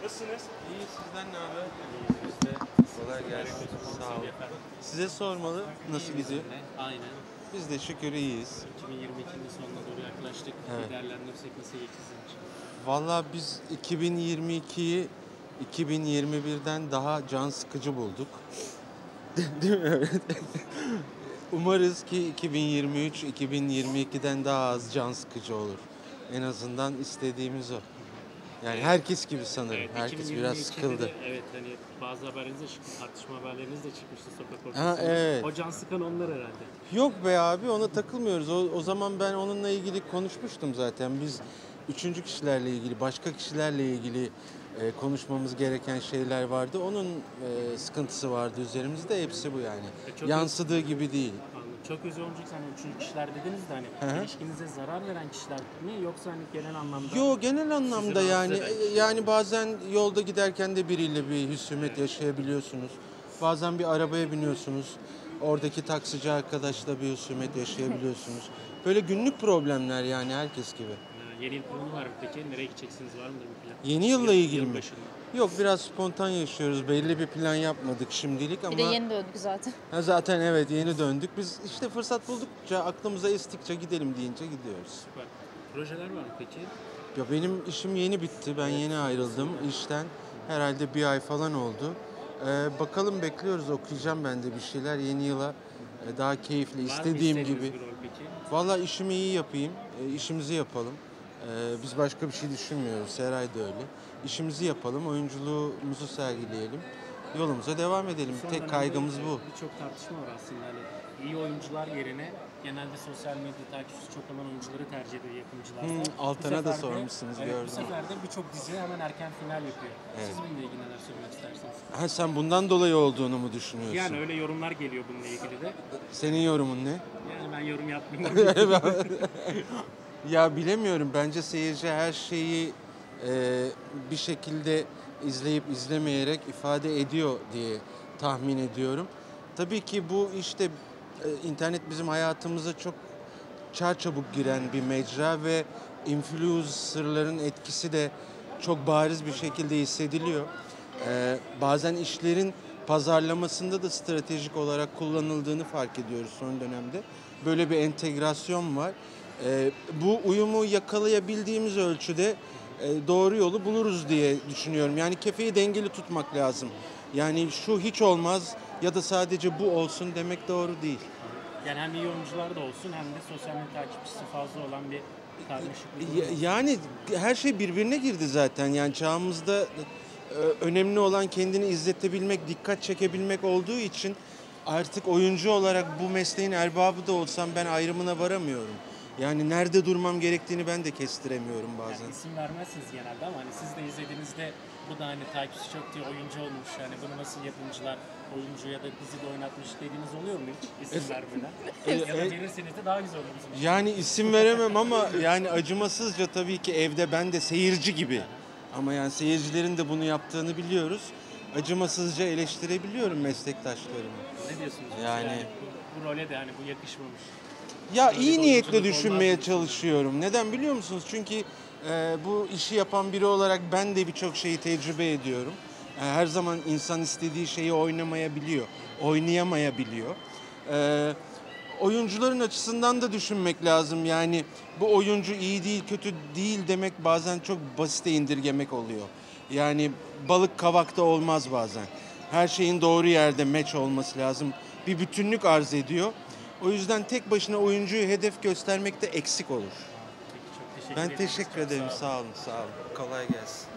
Nasılsınız? İyi, sizden ne haber? Biz de. Kolay gelsin. Sağ olun. Size sormalı, nasıl gidiyor? Aynen. Biz de şükür iyiyiz. 2022'nin sonuna doğru yaklaştık. Evet. Değerlendirirsek nasıl geçti sizin için? Vallahi biz 2022'yi 2021'den daha can sıkıcı bulduk. Değil mi? Umarız ki 2023 2022'den daha az can sıkıcı olur. En azından istediğimiz o. Yani herkes gibi sanırım. Evet, Herkes 2022'de biraz de, sıkıldı. evet, hani bazı haberleriniz de çıktı, tartışma haberleriniz de çıkmıştı sokak Ha, ortasında. evet. O can sıkan onlar herhalde. Yok be abi, ona takılmıyoruz. O zaman ben onunla ilgili konuşmuştum zaten. Biz üçüncü kişilerle ilgili, başka kişilerle ilgili konuşmamız gereken şeyler vardı. Onun sıkıntısı vardı üzerimizde. Hepsi bu yani. Çok Yansıdığı gibi değil. Anladım. Çok özür olacak, hani üçüncü kişiler dediniz de hani Hı hı. ilişkinize zarar veren kişiler mi yoksa hani genel anlamda? Yo, genel anlamda Sizi yani rahatsız eden yani bazen yolda giderken de biriyle bir husumet yaşayabiliyorsunuz. Bazen bir arabaya biniyorsunuz. Oradaki taksici arkadaşla bir husumet yaşayabiliyorsunuz. Böyle günlük problemler yani, herkes gibi. Yeni yıl planı var mı peki? Nereye gideceksiniz, var mıdır bir plan? Yeni yılla ilgili mi? Yılbaşında. Yok, biraz spontan yaşıyoruz. Belli bir plan yapmadık şimdilik ama... Bir de yeni döndük zaten. Ha, zaten evet, yeni döndük. Biz işte fırsat buldukça, aklımıza estikçe gidelim deyince gidiyoruz. Süper. Projeler var mı peki? Ya benim işim yeni bitti. Ben yeni ayrıldım işten. Herhalde bir ay falan oldu. Bakalım, bekliyoruz. Okuyacağım ben de bir şeyler. Yeni yıla daha keyifli, Var mı istediğim istediğiniz gibi. bir rol peki? Vallahi işimi iyi yapayım, işimizi yapalım. Biz başka bir şey düşünmüyoruz, Seray da öyle. İşimizi yapalım, oyunculuğumuzu sergileyelim, yolumuza devam edelim. Son Tek dönemde, kaygımız bu. Birçok tartışma var aslında. Hani iyi oyuncular yerine genelde sosyal medya takipçisi çok olan oyuncuları tercih ediyor yapımcılar da. Altına Bu da sefer de- sormuşsunuz, evet, gördüm. Bu sefer de birçok dizi hemen erken final yapıyor. Evet. Siz bununla ilgili neler söylemek istersiniz? Ha, sen bundan dolayı olduğunu mu düşünüyorsun? Yani öyle yorumlar geliyor bununla ilgili de. Senin yorumun ne? Yani ben yorum yapmayayım. Ya bilemiyorum, bence seyirci her şeyi bir şekilde izleyip izlemeyerek ifade ediyor diye tahmin ediyorum. Tabii ki bu işte internet bizim hayatımıza çok çarçabuk giren bir mecra ve influencerların etkisi de çok bariz bir şekilde hissediliyor. Bazen işlerin pazarlamasında da stratejik olarak kullanıldığını fark ediyoruz son dönemde. Böyle bir entegrasyon var. Bu uyumu yakalayabildiğimiz ölçüde doğru yolu buluruz diye düşünüyorum. Yani kefeyi dengeli tutmak lazım. Yani şu hiç olmaz ya da sadece bu olsun demek doğru değil. Yani hem iyi oyuncular da olsun hem de sosyal medya takipçisi fazla olan bir karmaşıklık. Yani her şey birbirine girdi zaten. Yani çağımızda önemli olan kendini izletebilmek, dikkat çekebilmek olduğu için artık oyuncu olarak bu mesleğin erbabı da olsam ben ayrımına varamıyorum. Yani nerede durmam gerektiğini ben de kestiremiyorum bazen. Yani isim vermezsiniz genelde ama hani siz de izlediğinizde bu da hani takipçisi çok diye oyuncu olmuş. Yani bunu nasıl yapımcılar oyuncu ya da dizide oynatmış dediğiniz oluyor mu hiç isim vermeden? Ya da verirseniz de daha güzel olur bizim için. Yani isim veremem ama yani acımasızca tabii ki evde ben de seyirci gibi. Ama yani seyircilerin de bunu yaptığını biliyoruz. Acımasızca eleştirebiliyorum meslektaşlarımı. Ne diyorsunuz? Yani- bu role de hani bu yakışmamış. Ya Böyle iyi bir niyetle oyunculuk düşünmeye olmaz mı? çalışıyorum. Neden biliyor musunuz? Çünkü bu işi yapan biri olarak ben de birçok şeyi tecrübe ediyorum. Her zaman insan istediği şeyi oynamayabiliyor, oynayamayabiliyor. Oyuncuların açısından da düşünmek lazım. Yani bu oyuncu iyi değil, kötü değil demek bazen çok basite indirgemek oluyor. Yani balık kavakta olmaz bazen. Her şeyin doğru yerde meç olması lazım. Bir bütünlük arz ediyor. O yüzden tek başına oyuncuyu hedef göstermek de eksik olur. Peki, çok teşekkür Ben ederim. teşekkür Çok ederim. sağ olun. Sağ olun, sağ olun. Kolay gelsin.